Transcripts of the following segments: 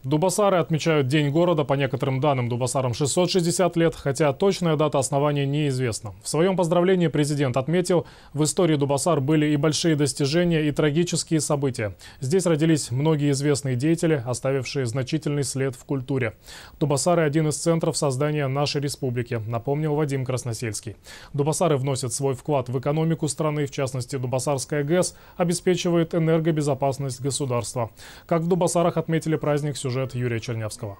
Дубасары отмечают День города. По некоторым данным, Дубасарам 660 лет, хотя точная дата основания неизвестна. В своем поздравлении президент отметил, в истории Дубасар были и большие достижения, и трагические события. Здесь родились многие известные деятели, оставившие значительный след в культуре. Дубасары – один из центров создания нашей республики, напомнил Вадим Красносельский. Дубасары вносят свой вклад в экономику страны, в частности, Дубасарская ГЭС обеспечивает энергобезопасность государства. Как в Дубасарах отметили праздник, сюжет Юрия Чернявского.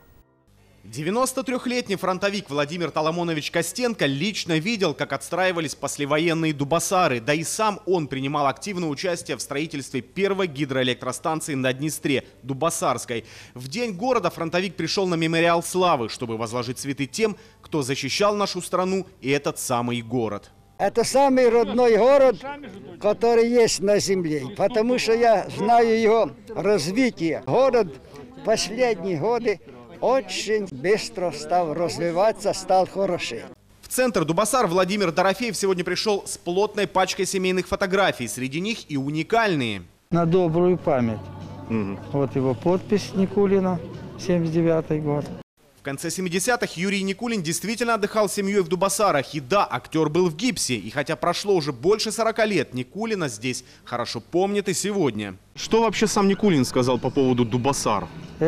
93-летний фронтовик Владимир Таламонович Костенко лично видел, как отстраивались послевоенные Дубасары. Да и сам он принимал активное участие в строительстве первой гидроэлектростанции на Днестре, Дубасарской. В день города фронтовик пришел на мемориал славы, чтобы возложить цветы тем, кто защищал нашу страну и этот самый город. Это самый родной город, который есть на земле, потому что я знаю его развитие. Город в последние годы очень быстро стал развиваться, стал хороший. В центр Дубасар Владимир Дорофеев сегодня пришел с плотной пачкой семейных фотографий. Среди них и уникальные. На добрую память. Вот его подпись Никулина, 79-й год. В конце 70-х Юрий Никулин действительно отдыхал с семьей в Дубасарах. И да, актер был в гипсе. И хотя прошло уже больше 40 лет, Никулина здесь хорошо помнит и сегодня. Что вообще сам Никулин сказал по поводу Дубасар?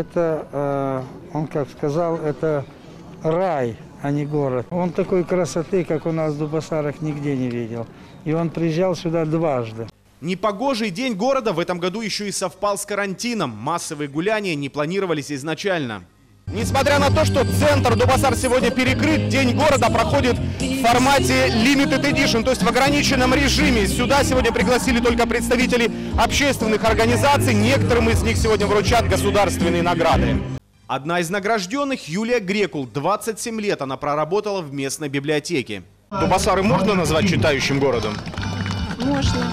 Это, он как сказал, это рай, а не город. Он такой красоты, как у нас в Дубасарах, нигде не видел. И он приезжал сюда дважды. Непогожий день города в этом году еще и совпал с карантином. Массовые гуляния не планировались изначально. Несмотря на то, что центр Дубасар сегодня перекрыт, День города проходит в формате Limited Edition, то есть в ограниченном режиме. Сюда сегодня пригласили только представителей общественных организаций. Некоторым из них сегодня вручат государственные награды. Одна из награжденных – Юлия Грекул. 27 лет она проработала в местной библиотеке. Дубасары можно назвать читающим городом? Можно.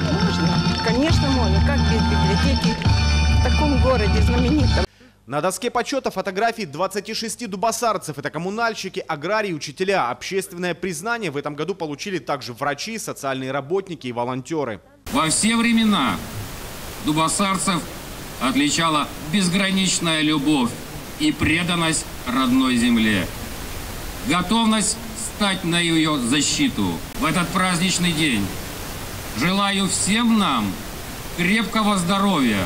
Конечно, можно. Как без библиотеки в таком городе знаменитом? На доске почета фотографии 26 дубасарцев. Это коммунальщики, аграрии, учителя. Общественное признание в этом году получили также врачи, социальные работники и волонтеры. Во все времена дубасарцев отличала безграничная любовь и преданность родной земле. Готовность стать на ее защиту. В этот праздничный день желаю всем нам крепкого здоровья,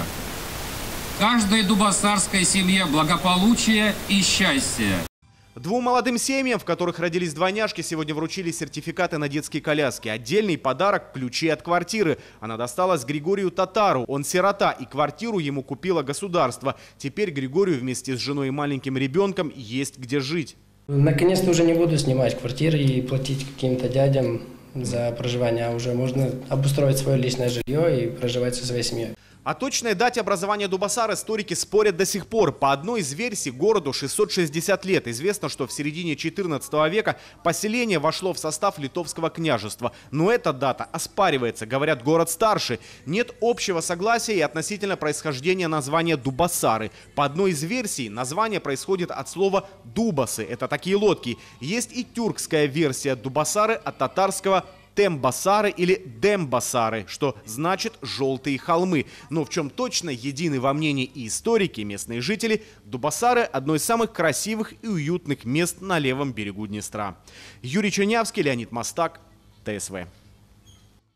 каждой дубасарской семье благополучия и счастья. Двум молодым семьям, в которых родились двойняшки, сегодня вручили сертификаты на детские коляски. Отдельный подарок – ключи от квартиры. Она досталась Григорию Татару. Он сирота, и квартиру ему купило государство. Теперь Григорию вместе с женой и маленьким ребенком есть где жить. Наконец-то уже не буду снимать квартиры и платить каким-то дядям за проживание, а уже можно обустроить свое личное жилье и проживать со своей семьей. О точной дате образования Дубасар историки спорят до сих пор. По одной из версий, городу 660 лет. Известно, что в середине 14 века поселение вошло в состав Литовского княжества. Но эта дата оспаривается. Говорят, город старше. Нет общего согласия и относительно происхождения названия Дубасары. По одной из версий, название происходит от слова «дубасы». Это такие лодки. Есть и тюркская версия Дубасары от татарского Тембасары или Дембасары, что значит «желтые холмы». Но в чем точно едины во мнении и историки, и местные жители, Дубасары – одно из самых красивых и уютных мест на левом берегу Днестра. Юрий Чернявский, Леонид Мостак, ТСВ.